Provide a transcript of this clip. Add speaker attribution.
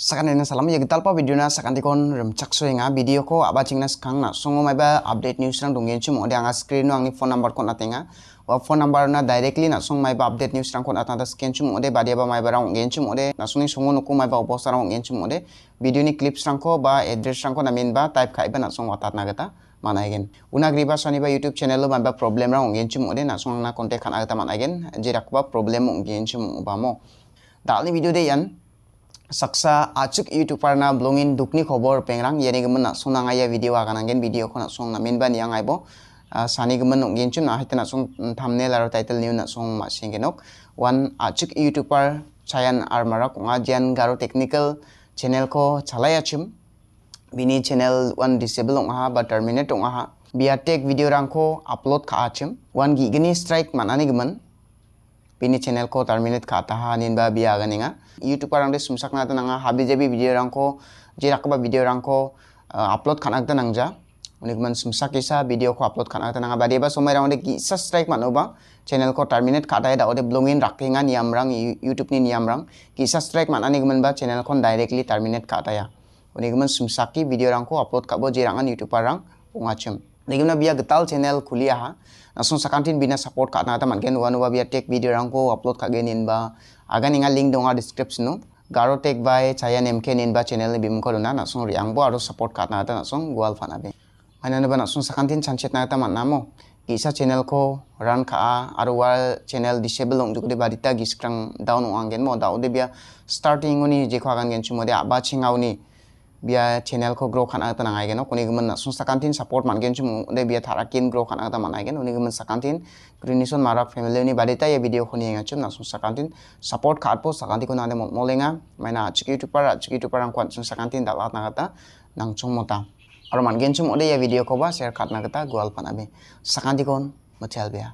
Speaker 1: Sakan ini salam ya gital video na sakan tikon remcak soinga video ko abaching na skang na songo mai ba update news rang donggen chum ode anga screen no angni phone number kon atenga wa phone number na directly na song mai ba update news rang kon atanda scan chum ode badia ba mai ba rang gen chum ode na soni songo nuku mai ba poster rang gen chum ode video ni clips rang ko ba address rang ko na min ba type khai ba na song watat na gata mana igen unagri ba soni ba youtube channel lo mai ba problem rang gen chum ode na song na contact kan agata mana igen jerak ba problem gen chum ba mo dalni video de yan saksa acuk youtuber na blongin dukni khobor pengrang yani gemen sonang aya video akan angen video ko na song na min ban yang aibo sani gemen ngin chum na hitna song thumbnail aro title new na song ma singenok one acuk youtuber chayan armara konga jan garo technical channel ko chalaya chum bini channel one disable ong ha ba terminate ong ha biar tech video rangko upload ka achum one gigani strike manani gemen bini channel ko terminate ka taha nin ba biya ganinga youtuber rang de sumsak na tananga habi jabi video rang ko jirak ba video rang ko upload kan agta nangja unik man sumsak isa video ko upload kan agta nanga badi ba somai rang de ki subscribe manoba channel ko terminate ka da ode blongin rakinga niam rang youtube ni niam rang ki subscribe man ani man ba channel kon directly terminate ka ya unik man sumsaki video rang ko upload ka bo jirangan youtuber rang ungachum Nigimna biya getal channel kuliah ha nasong sakantin bina support ka na taman gen one biya tech video rangko upload ka genin ba aga ninga link donga description no garo tech by chayan mk nin ba channel ni bim ko na nasong riang bo aro support ka na ta nasong gwal fana be ana ba nasong sakantin chanchet na taman namo isa channel ko run ka aro wa channel disable ong jukde barita giskrang down ong angen mo daude biya starting oni je khwa gan gen chumode aba chingawni biar channel ko grow kan agta nangai geno kuni gemen na sunsa kantin support man gen chum de biar tharakin grow kan agta manai gen uni gemen sakantin grinison marak family ni badita ya video khoni nga chum na sunsa kantin support khat po sakanti ko na de molenga maina chiki youtuber ang kwan sunsa kantin dalat na gata nang chung mota aro man gen chum ode ya video ko ba share khat na gata gwal panabe sakanti kon mochal bia